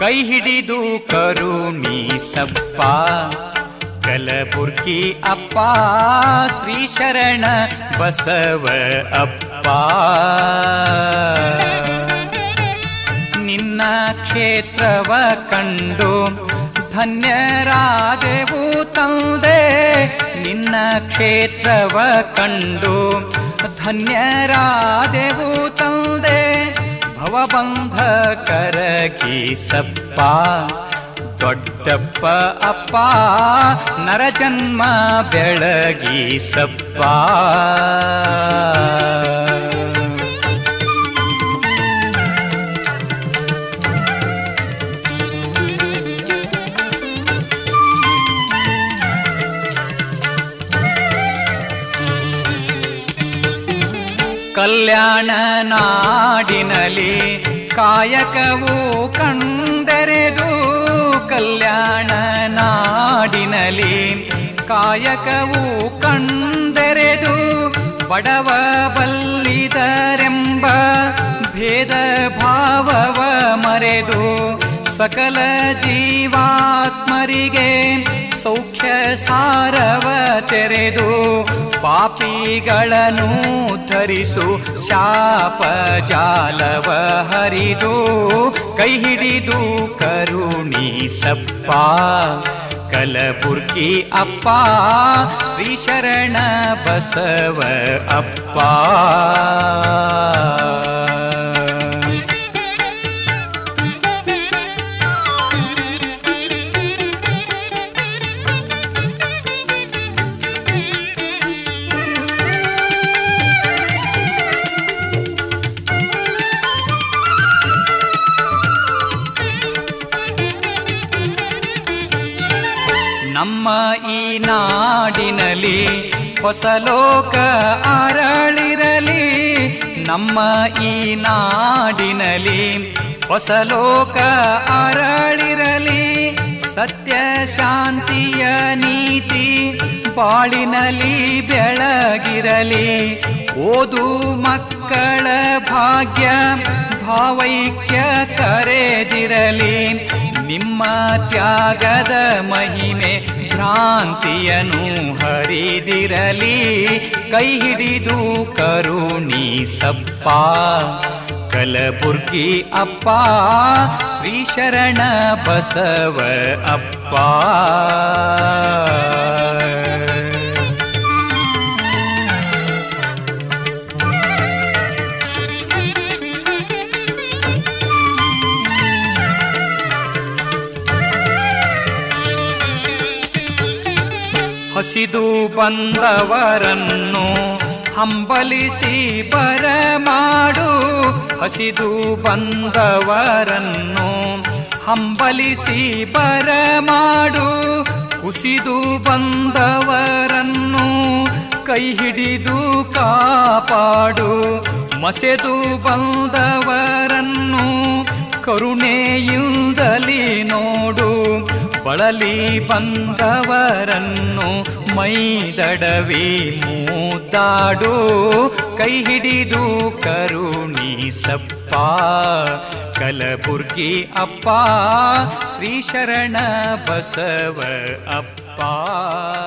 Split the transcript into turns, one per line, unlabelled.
ಕೈ ಹಿಡಿದು ಕರುಣಿಸಪ್ಪ ಕಲಬುರ್ಗಿ ಅಪ್ಪ ಶ್ರೀ ಶರಣ ಬಸವ ಅಪ್ಪ. ನಿನ್ನ ಕ್ಷೇತ್ರವ ಕಂಡು ಧನ್ಯರಾದೆವು ತಂದೆ, ನಿನ್ನ ಕ್ಷೇತ್ರವ ಕಂಡು ಧನ್ಯರಾದೆವು ತಂದೆ. ಭವಬಂಧ ಕರಗಿಸಪ್ಪ ದೊಡ್ಡಪ್ಪ ಅಪ್ಪ ನರಜನ್ಮ ಬೆಳಗಿಸಪ್ಪ. ಕಲ್ಯಾಣ ನಾಡಿನಲ್ಲಿ ಕಾಯಕವು ಕಂಡೆರೆದು, ಕಲ್ಯಾಣ ನಾಡಿನಲ್ಲಿ ಕಾಯಕವು ಕಂಡೆರೆದು, ಬಡವ ಬಲ್ಲಿದರೆಂಬ ಭೇದ ಭಾವವ ಮರೆದು, ಸಕಲ ಜೀವಾತ್ಮರಿಗೆ ಸೌಖ್ಯ ಸಾರವ ತೆರೆದು, ಪಾಪಿಗಳನ್ನು ಧರಿಸು ಶಾಪ ಜಾಲವ ಹರಿದು, ಕೈ ಹಿಡಿದು ಕರುಣಿಸಪ್ಪ ಕಲಬುರ್ಗಿ ಅಪ್ಪ ಶ್ರೀ ಶರಣ ಬಸವ ಅಪ್ಪ. ನಮ್ಮ ಈ ನಾಡಿನಲ್ಲಿ ಹೊಸ ಲೋಕ ಅರಳಿರಲಿ, ನಮ್ಮ ಈ ನಾಡಿನಲ್ಲಿ ಹೊಸ ಲೋಕ ಅರಳಿರಲಿ. ಸತ್ಯ ಶಾಂತಿಯ ನೀತಿ ಬಾಳಿನಲ್ಲಿ ಬೆಳಗಿರಲಿ, ಓದು ಮಕ್ಕಳ ಭಾಗ್ಯ ಭಾವೈಕ್ಯ ಕರೆದಿರಲಿ. ನಿಮ್ಮ ತ್ಯಾಗದ ಮಹಿಮೆ ಭ್ರಾಂತಿಯನ್ನು ಹರಿದಿರಲಿ, ಕೈ ಹಿಡಿದು ಕರುಣಿಸಪ್ಪ ಕಲಬುರ್ಗಿ ಅಪ್ಪ ಶ್ರೀ ಶರಣ ಬಸವ ಅಪ್ಪ. ಹಸಿದು ಬಂದವರನ್ನು ಹಂಬಲಿಸಿ ಬರಮಾಡು, ಹಸಿದು ಬಂದವರನ್ನು ಹಂಬಲಿಸಿ ಬರಮಾಡು. ಕುಸಿದು ಬಂದವರನ್ನು ಕೈ ಹಿಡಿದು ಕಾಪಾಡು, ಮಸೆದು ಬಂದವರನ್ನು ಕರುಣೆಯಿಂದಲಿ ನೋಡು. ಬಳಲಿ ಬಂದವರನ್ನು ಮೈದಡವಿ ಮುದ್ದಾಡು, ಕೈ ಹಿಡಿದು ಕರುಣಿಸಪ್ಪ ಕಲಬುರ್ಗಿ ಅಪ್ಪ ಶ್ರೀ ಶರಣ ಬಸವ ಅಪ್ಪ.